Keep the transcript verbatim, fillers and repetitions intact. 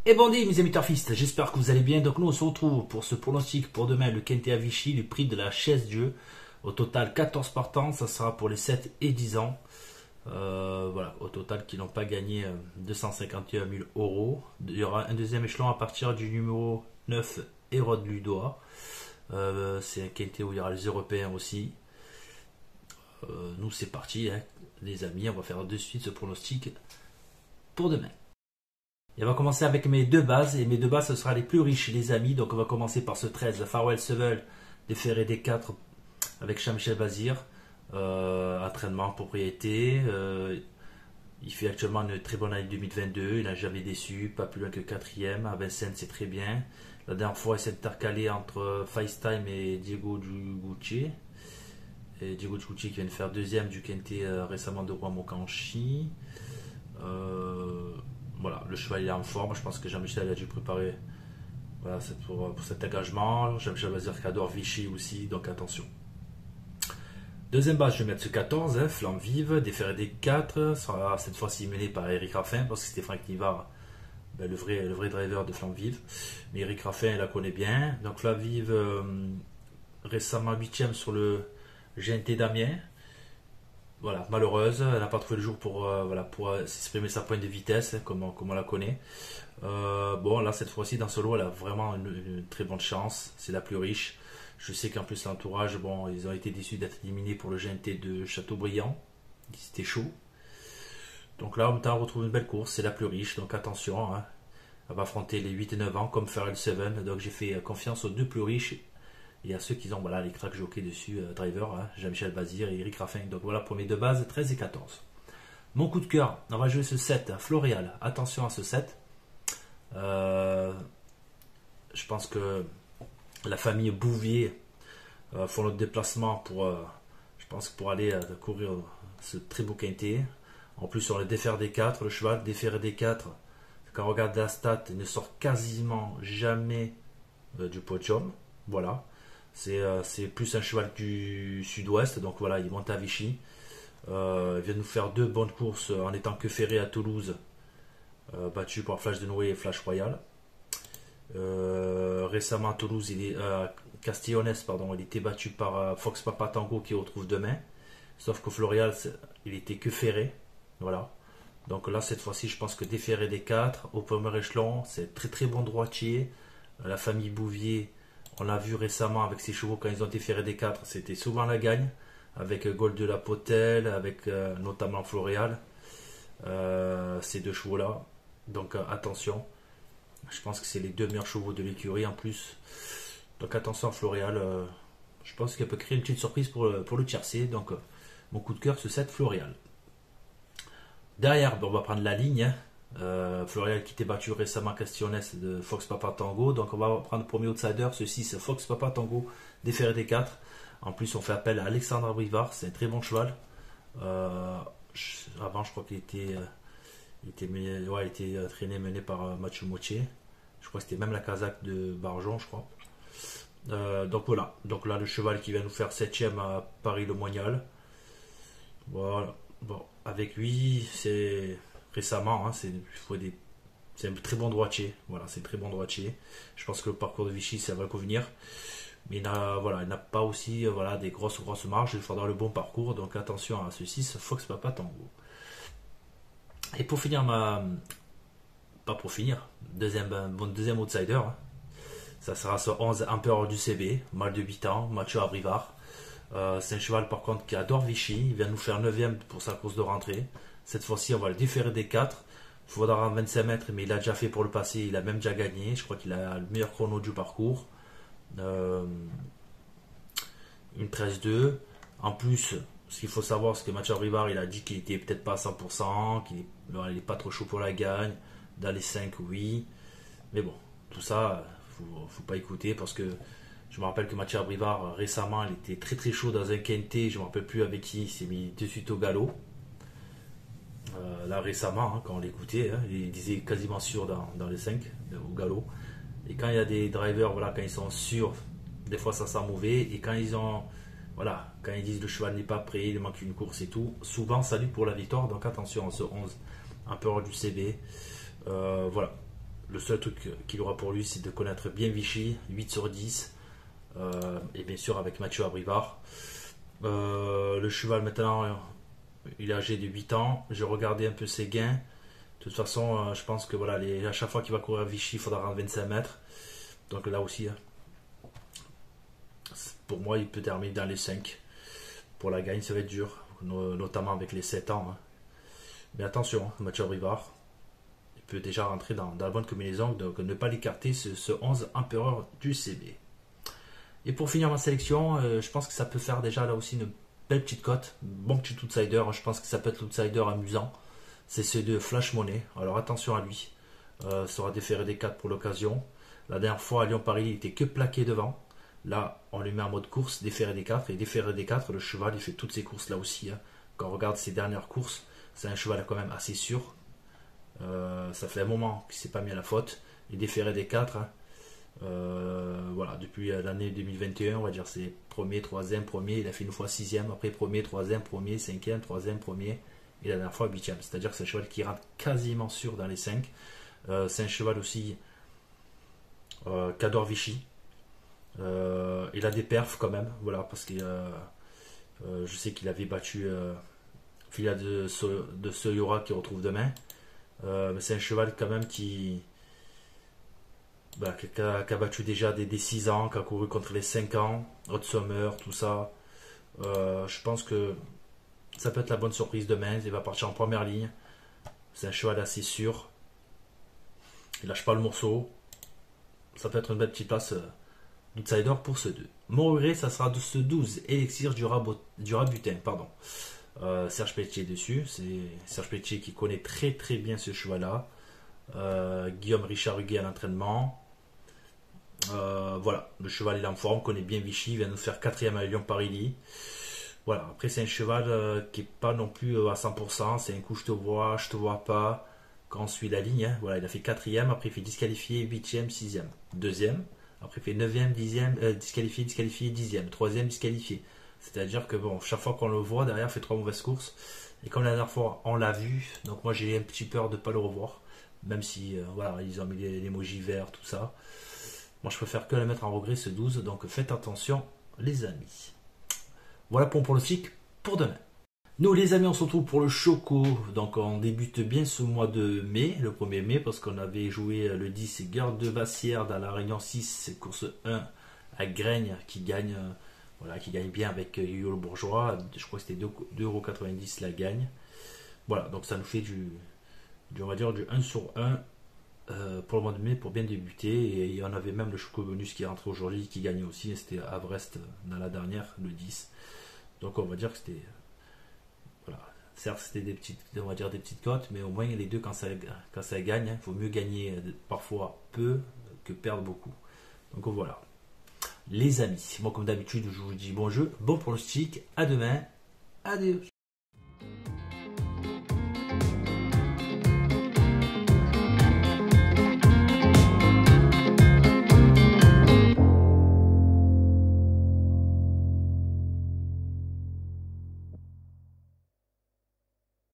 Et bon dit mes amis turfistes, j'espère que vous allez bien. Donc nous on se retrouve pour ce pronostic pour demain, le Quintet à Vichy, le prix de la chaise Dieu. Au total quatorze partants, ça sera pour les sept et dix ans. Euh, voilà, au total qui n'ont pas gagné deux cent cinquante et un mille euros. Il y aura un deuxième échelon à partir du numéro neuf, Hérode Ludois. Euh, c'est un Quintet où il y aura les Européens aussi. Euh, nous c'est parti hein, les amis, on va faire de suite ce pronostic pour demain. Et on va commencer avec mes deux bases, et mes deux bases ce sera les plus riches les amis. Donc on va commencer par ce treize, la Farewell Sevel des Ferré des quatre avec Jean-Michel Bazir. Euh, entraînement, propriété. Euh, il fait actuellement une très bonne année deux mille vingt-deux, il n'a jamais déçu, pas plus loin que quatrième. À Vincennes c'est très bien. La dernière fois il s'est intercalé entre FaceTime et Diego Gucci. Et Diego Gucci qui vient de faire deuxième du Quintet euh, récemment de Rouen-Mocanchi. Euh, Voilà, le cheval il est en forme, je pense que Jean-Michel a dû préparer voilà, pour, pour cet engagement. Jean-Michel Bazir qui adore Vichy aussi, donc attention. Deuxième base, je vais mettre ce quatorze, hein, Flamme Vive, des Ferré des quatre, sera cette fois-ci mené par Eric Raffin, parce que c'était Franck Nivard, ben, le, vrai, le vrai driver de Flamme Vive. Mais Eric Raffin, il la connaît bien. Donc Flamme Vive, euh, récemment huitième sur le G N T d'Amiens. Voilà, malheureuse, elle n'a pas trouvé le jour pour, euh, voilà, pour euh, s'exprimer sa pointe de vitesse, hein, comme, comme on la connaît. Euh, bon, là, cette fois-ci, dans ce lot, elle a vraiment une, une très bonne chance. C'est la plus riche. Je sais qu'en plus, l'entourage, bon, ils ont été déçus d'être éliminés pour le G N T de Châteaubriand. C'était chaud. Donc là, en même temps, on retrouve une belle course. C'est la plus riche, donc attention. Hein. Elle va affronter les huit et neuf ans, comme Farewell Seven. Donc j'ai fait confiance aux deux plus riches. Et à ceux qui ont voilà, les cracks jockeys dessus, euh, driver, hein, Jean-Michel Bazir et Eric Raffin. Donc voilà pour mes deux bases, treize et quatorze. Mon coup de cœur, on va jouer ce sept, Floréal. Attention à ce sept. Euh, je pense que la famille Bouvier euh, font notre déplacement pour, euh, je pense, pour aller euh, courir ce très beau quintet. En plus, sur le défer des quatre, le cheval déféré des quatre, quand on regarde la stat, il ne sort quasiment jamais euh, du podium. Voilà. C'est euh, plus un cheval du sud-ouest, donc voilà, il monte à Vichy. Euh, il vient nous faire deux bonnes courses en étant que ferré à Toulouse, euh, battu par Flash de Noé et Flash Royal. Euh, récemment à Toulouse, il est euh, Castillonès, pardon, il était battu par euh, Fox Papa Tango qui retrouve demain. Sauf que Floréal, il était que ferré. Voilà. Donc là, cette fois-ci, je pense que déféré des quatre, au premier échelon, c'est très très bon droitier. La famille Bouvier. On l'a vu récemment avec ces chevaux quand ils ont été ferrés des quatre, c'était souvent la gagne, avec Gold de la Potelle, avec euh, notamment Floréal, euh, ces deux chevaux-là. Donc euh, attention, je pense que c'est les deux meilleurs chevaux de l'écurie en plus. Donc attention à Floréal, euh, je pense qu'elle peut créer une petite surprise pour, pour le tiercé. Donc euh, mon coup de cœur, c'est cette Floréal. Derrière, ben, on va prendre la ligne. Hein. Euh, Floréal qui était battu récemment Castillonès de Fox Papa Tango, donc on va prendre le premier outsider, ceci c'est Fox Papa Tango déféré des quatre. En plus on fait appel à Alexandre Abrivard, c'est un très bon cheval. Euh, avant je crois qu'il était, euh, il était, mené, ouais, il était entraîné mené par euh, Mathieu Moutier, je crois que c'était même la casaque de Barjon je crois. Euh, donc voilà, donc là le cheval qui vient nous faire septième à Paris le Monial. Voilà, bon avec lui c'est récemment, hein, c'est un très bon droitier. Voilà, c'est un très bon droitier. Je pense que le parcours de Vichy, ça va le convenir. Mais il n'a voilà, pas aussi voilà, des grosses grosses marges. Il faudra le bon parcours. Donc attention à ceci, ce Fox Papa Tango. Et pour finir ma. Pas pour finir, deuxième, bon, deuxième outsider. Hein. Ça sera ce onze Empereur du C B, mâle de huit ans, Mathieu Abrivard. Euh, c'est un cheval par contre qui adore Vichy. Il vient nous faire neuvième pour sa course de rentrée. Cette fois-ci, on va le déférer des quatre. Il faudra en vingt-cinq mètres, mais il a déjà fait pour le passé. Il a même déjà gagné. Je crois qu'il a le meilleur chrono du parcours. Euh, une treize deux. En plus, ce qu'il faut savoir, c'est que Mathieu Abrivard, il a dit qu'il était peut-être pas à cent pour cent, qu'il n'est pas trop chaud pour la gagne. Dans les cinq, oui. Mais bon, tout ça, il ne faut, faut pas écouter parce que je me rappelle que Mathieu Abrivard, récemment, il était très très chaud dans un quintet. Je ne me rappelle plus avec qui. Il s'est mis de suite au galop. Euh, là récemment, hein, quand on l'écoutait, hein, il disait quasiment sûr dans, dans les cinq, au galop. Et quand il y a des drivers, voilà, quand ils sont sûrs, des fois ça sent mauvais. Et quand ils ont, voilà, quand ils disent le cheval n'est pas prêt, il manque une course et tout, souvent ça lui pour la victoire. Donc attention à ce onze, Empereur du C B. Euh, voilà. Le seul truc qu'il aura pour lui, c'est de connaître bien Vichy, huit sur dix. Euh, et bien sûr avec Mathieu Abrivard. Euh, le cheval maintenant, il est âgé de huit ans. J'ai regardé un peu ses gains. De toute façon, euh, je pense que voilà, les, à chaque fois qu'il va courir à Vichy, il faudra rendre vingt-cinq mètres. Donc là aussi, hein, pour moi, il peut terminer dans les cinq. Pour la gagne, ça va être dur, notamment avec les sept ans. Hein. Mais attention, Mathieu Abrivard, il peut déjà rentrer dans, dans la bonne combinaison, donc ne pas l'écarter, ce, ce onze empereur du C B. Et pour finir ma sélection, euh, je pense que ça peut faire déjà là aussi une belle petite cote, bon petit outsider, je pense que ça peut être l'outsider amusant. C'est ce de Flash Money, alors attention à lui, euh, sera déféré des quatre pour l'occasion. La dernière fois à Lyon-Paris, il était que plaqué devant. Là, on lui met en mode course, déféré des quatre, et déféré des quatre, le cheval, il fait toutes ses courses là aussi. Hein. Quand on regarde ses dernières courses, c'est un cheval quand même assez sûr. Euh, ça fait un moment qu'il ne s'est pas mis à la faute. Il déféré des quatre, hein. Euh, voilà, depuis l'année deux mille vingt et un, on va dire c'est premier, troisième, premier, il a fait une fois sixième, après premier, troisième, premier, cinquième, troisième, premier, et la dernière fois huitième. C'est-à-dire que c'est un cheval qui rentre quasiment sûr dans les cinq. Euh, c'est un cheval aussi euh, qu'adore Vichy. Euh, il a des perfs quand même, voilà, parce que euh, euh, je sais qu'il avait battu euh, Filia de, so de Soyora qui retrouve demain. Euh, mais c'est un cheval quand même qui Bah, qui, a, qui a battu déjà des, des six ans, qui a couru contre les cinq ans, Hot Summer, tout ça. Euh, je pense que ça peut être la bonne surprise demain. Il va partir en première ligne. C'est un cheval assez sûr. Il lâche pas le morceau. Ça peut être une belle petite place euh, d'outsider pour ce deux. Mon regret, ça sera de ce douze, Elixir du, Rabot, du Rabutin. Pardon. Euh, Serge Pelletier dessus. C'est Serge Pelletier qui connaît très très bien ce cheval-là. Euh, Guillaume Richard Huguet à l'entraînement. Euh, voilà, le cheval il est en forme, connaît bien Vichy, il vient nous faire quatrième à Lyon-Paris. Voilà, après c'est un cheval euh, qui n'est pas non plus euh, à cent pour cent, c'est un coup je te vois, je te vois pas, quand on suit la ligne, hein. Voilà, il a fait quatrième, après il fait disqualifié, huitième, sixième, deuxième, après il fait neuvième, dixième, euh, disqualifié, disqualifié, dixième, troisième, disqualifié. C'est-à-dire que bon, chaque fois qu'on le voit, derrière il fait trois mauvaises courses, et comme la dernière fois on l'a vu, donc moi j'ai un petit peur de ne pas le revoir, même si euh, voilà, ils ont mis l'emoji vert, tout ça. Moi, je préfère que la mettre en regret ce douze, donc faites attention, les amis. Voilà pour mon pronostic pour demain. Nous, les amis, on se retrouve pour le Choco. Donc, on débute bien ce mois de mai, le premier mai, parce qu'on avait joué le dix Garde de Bassière dans la Réunion six, course un à Graigne, qui gagne, voilà, qui gagne bien avec Yo le Bourgeois. Je crois que c'était deux euros quatre-vingt-dix la gagne. Voilà, donc ça nous fait du, du on va dire, du un sur un. Euh, pour le mois de mai pour bien débuter, et il y en avait même le Choco Bonus qui est rentré aujourd'hui qui gagnait aussi, c'était à Brest dans la dernière, le dix. Donc on va dire que c'était voilà, certes c'était des petites, on va dire des petites cotes, mais au moins les deux quand ça, quand ça gagne, il hein, faut mieux gagner parfois peu que perdre beaucoup. Donc voilà les amis, moi comme d'habitude je vous dis bon jeu, bon pronostic, à demain, adieu.